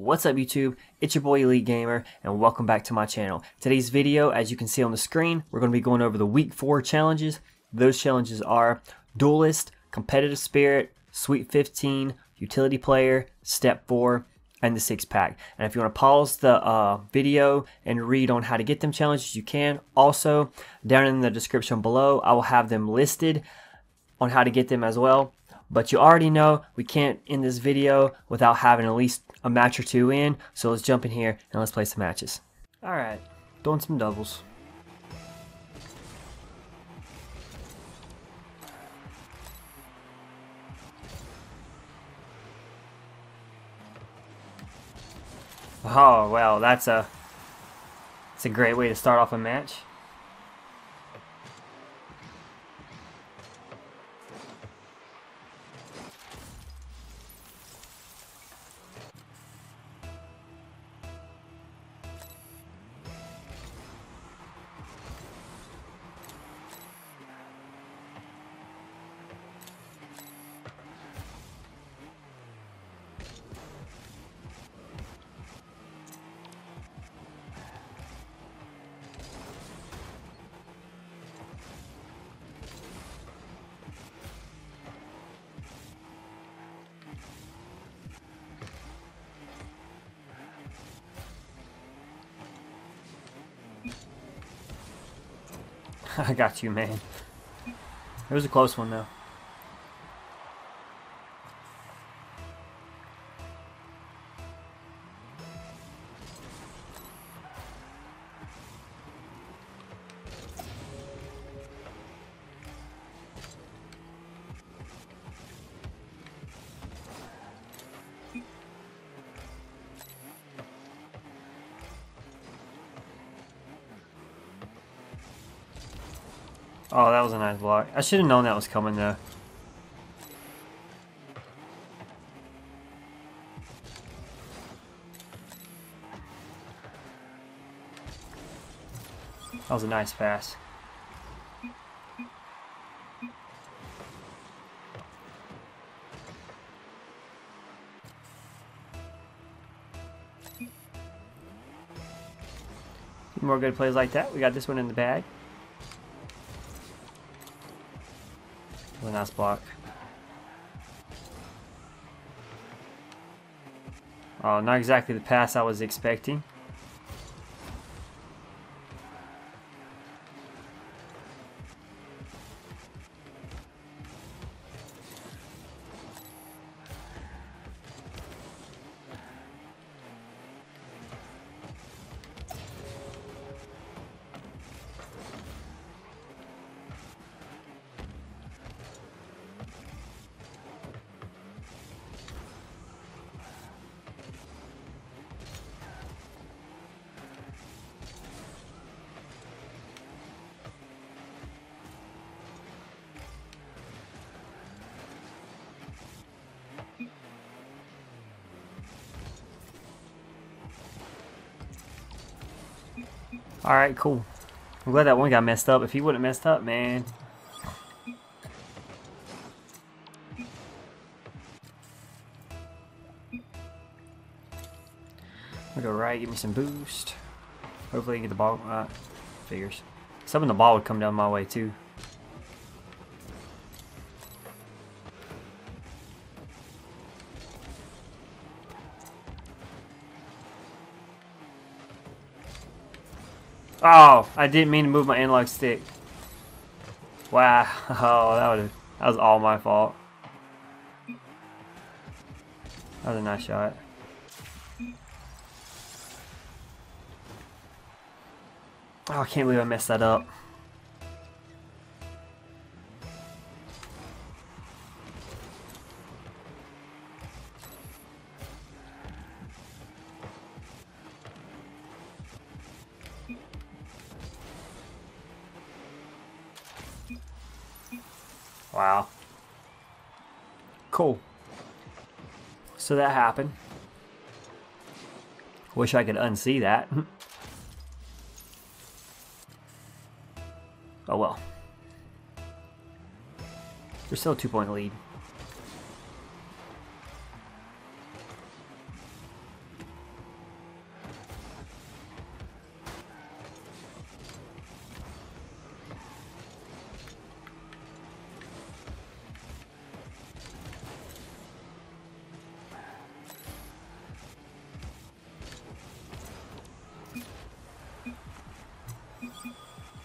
What's up YouTube? It's your boy Elite Gamer and welcome back to my channel. Today's video, as you can see on the screen, we're going to be going over the week 4 challenges. Those challenges are Duelist, Competitive Spirit, Sweet 15, Utility Player, Step 4, and the 6-pack. And if you want to pause the video and read on how to get them challenges, you can. Also, down in the description below, I will have them listed on how to get them as well. But you already know we can't end this video without having at least a match or two in. So let's jump in here and let's play some matches. Alright, doing some doubles. Oh well, that's a great way to start off a match. I got you, man. It was a close one, though. Oh, that was a nice block. I should have known that was coming, though. That was a nice pass. More good plays like that. We got this one in the bag. A nice block. Oh, not exactly the pass I was expecting. Alright, cool. I'm glad that one got messed up. If he wouldn't have messed up, man. I'll go right, give me some boost. Hopefully I get the ball. Figures. Something the ball would come down my way too. Oh, I didn't mean to move my analog stick. Wow, oh, that was all my fault. That was a nice shot. Oh, I can't believe I messed that up. Wow. Cool. So that happened. Wish I could unsee that. Oh well. We're still a 2-point lead.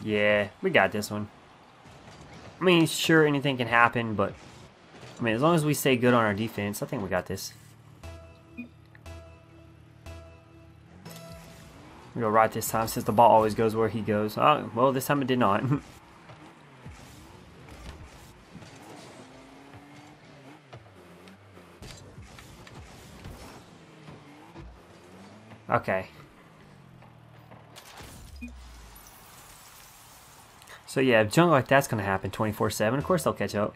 Yeah, we got this one. I mean, sure, anything can happen, but I mean, as long as we stay good on our defense, I think we got this. We go right this time, since the ball always goes where he goes. Oh, well, this time it did not. Okay. So yeah, if junk like that's gonna happen 24/7, of course they'll catch up.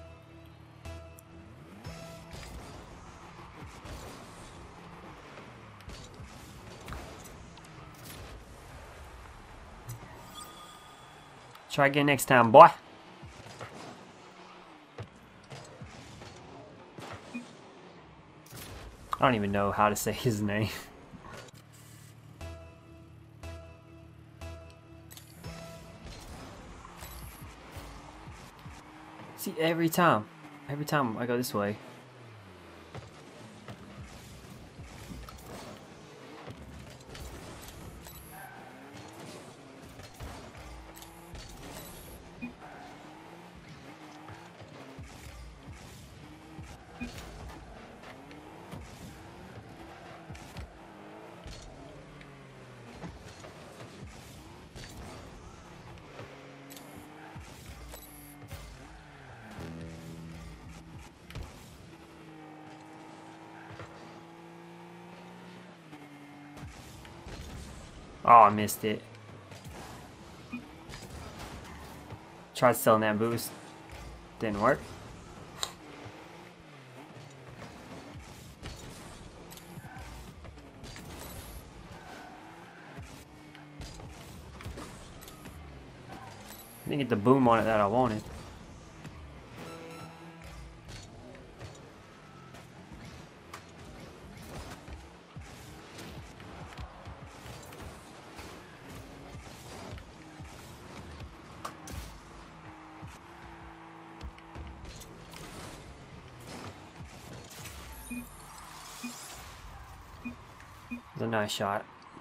Try again next time, boy. I don't even know how to say his name. See, every time I go this way. Oh, I missed it. Tried selling that boost. Didn't work. Didn't get the boom on it that I wanted. It was a nice shot.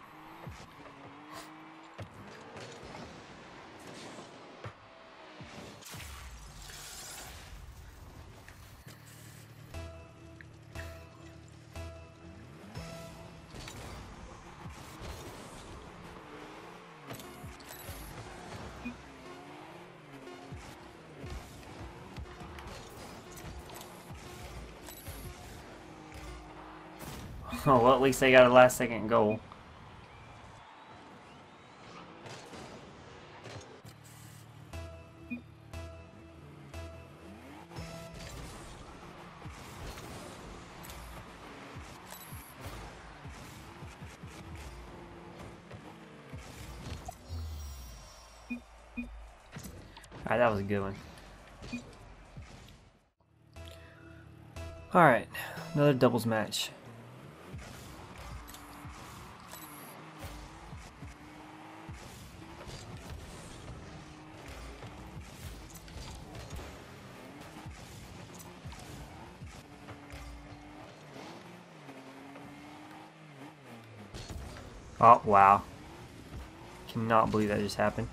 Oh, well, at least they got a last second goal. Alright, that was a good one. Alright, another doubles match. Oh, wow. Cannot believe that just happened.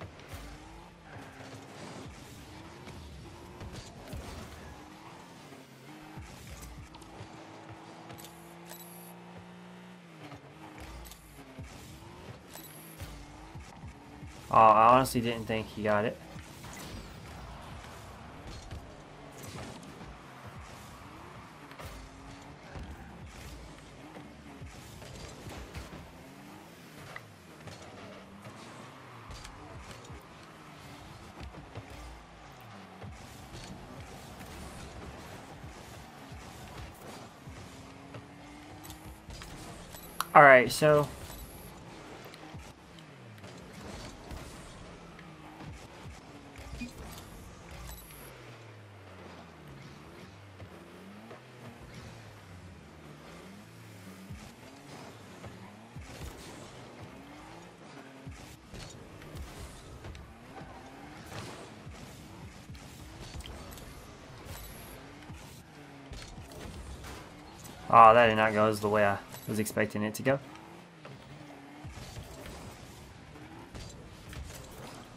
Oh, I honestly didn't think he got it. Alright, so oh, that did not go as the way I was expecting it to go.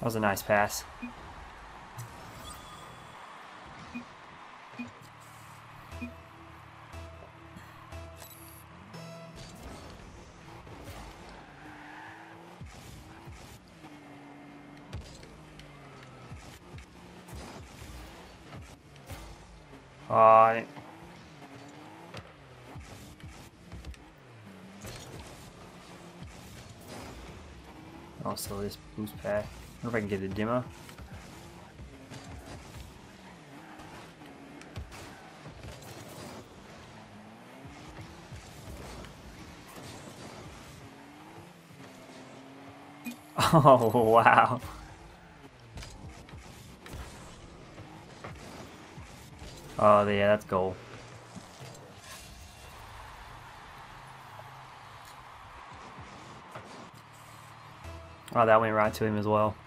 That was a nice pass. Also this boost pack. I wonder if I can get a demo. Oh wow. Oh yeah, that's goal. Oh, that went right to him as well.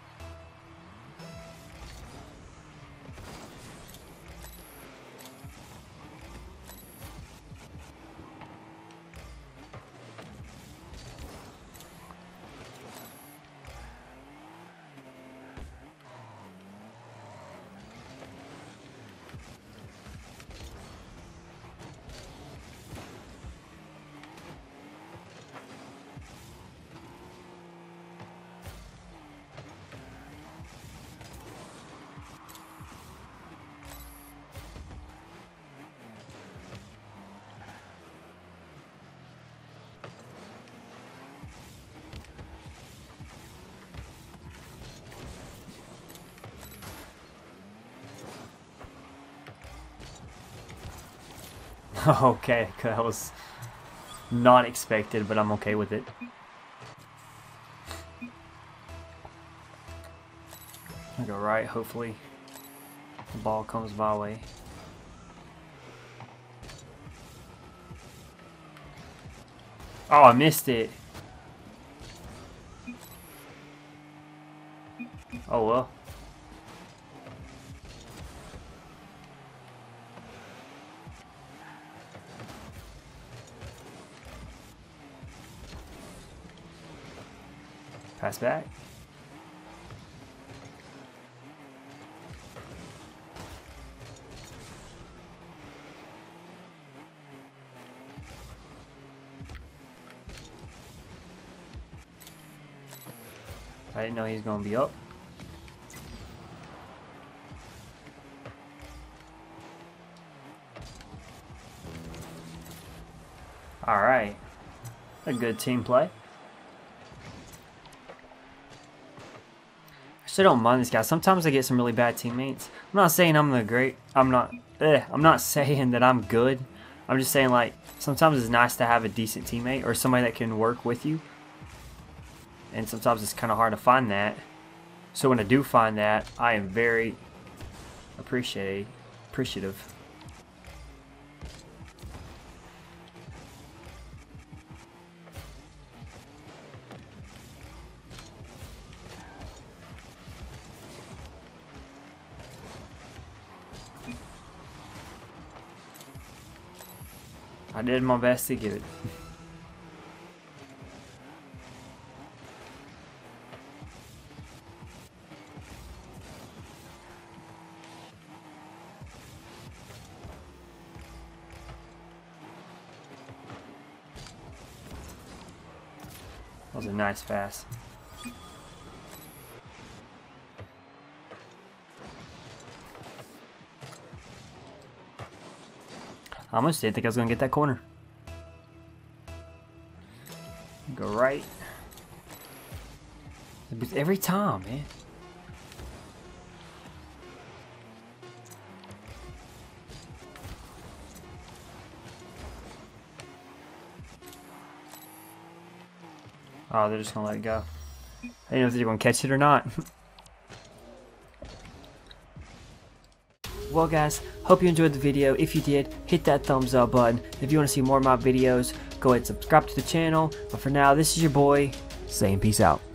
Okay, that was not expected, but I'm okay with it. I'll go right, hopefully the ball comes my way. Oh, I missed it. Oh well. Pass back. I didn't know he was going to be up. All right. A good team play. I don't mind this guy. Sometimes I get some really bad teammates. I'm not saying I'm the great. I'm not saying that I'm good. I'm just saying, like, sometimes it's nice to have a decent teammate or somebody that can work with you. And sometimes it's kind of hard to find that. So when I do find that, I am very appreciative. I did my best to get it. That was a nice pass. I almost didn't think I was going to get that corner. Go right. Every time, man. Oh, they're just going to let it go. I didn't know if they were going to catch it or not. Well guys, hope you enjoyed the video. If you did, hit that thumbs up button. If you want to see more of my videos, go ahead and subscribe to the channel. But for now, this is your boy saying peace out.